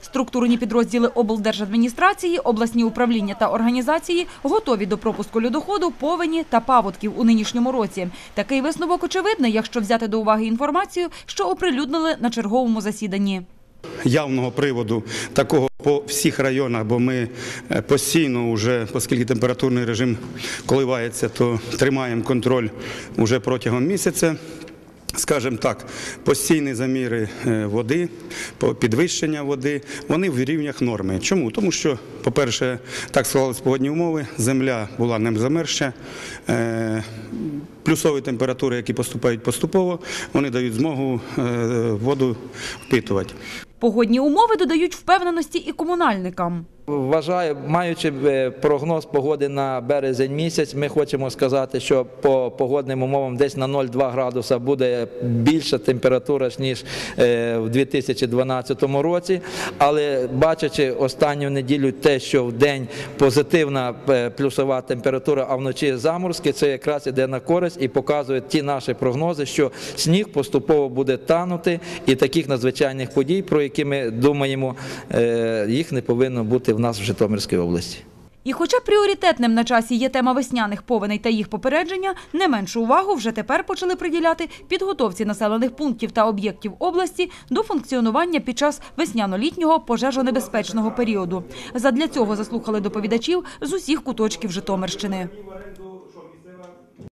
Структурні підрозділи облдержадміністрації, обласні управління та організації готові до пропуску льодоходу, повені та паводків у нинішньому році. Такий висновок очевидний, якщо взяти до уваги інформацію, що оприлюднили на черговому засіданні. Явного приводу такого по всіх районах, бо ми постійно вже, оскільки температурний режим коливається, то тримаємо контроль вже протягом місяця. Скажімо так, постійні заміри води, підвищення води, вони в рівнях норми. Чому? Тому що, по-перше, так склалися погодні умови, земля була не замерзша, плюсові температури, які поступають поступово, вони дають змогу воду впитувати. Погодні умови додають впевненості і комунальникам. Вважаю, маючи прогноз погоди на березень місяць, ми хочемо сказати, що по погодним умовам десь на 0,2 градуса буде більша температура, ніж в 2012 році. Але бачачи останню неділю те, що в день позитивна плюсова температура, а вночі заморозки, це якраз іде на користь і показує ті наші прогнози, що сніг поступово буде танути і таких надзвичайних подій, про які ми думаємо, їх не повинно бути в нас в Житомирській області. І хоча пріоритетним на часі є тема весняних повеней та їх попередження, не меншу увагу вже тепер почали приділяти підготовці населених пунктів та об'єктів області до функціонування під час весняно-літнього пожежонебезпечного періоду. Задля цього заслухали доповідачів з усіх куточків Житомирщини.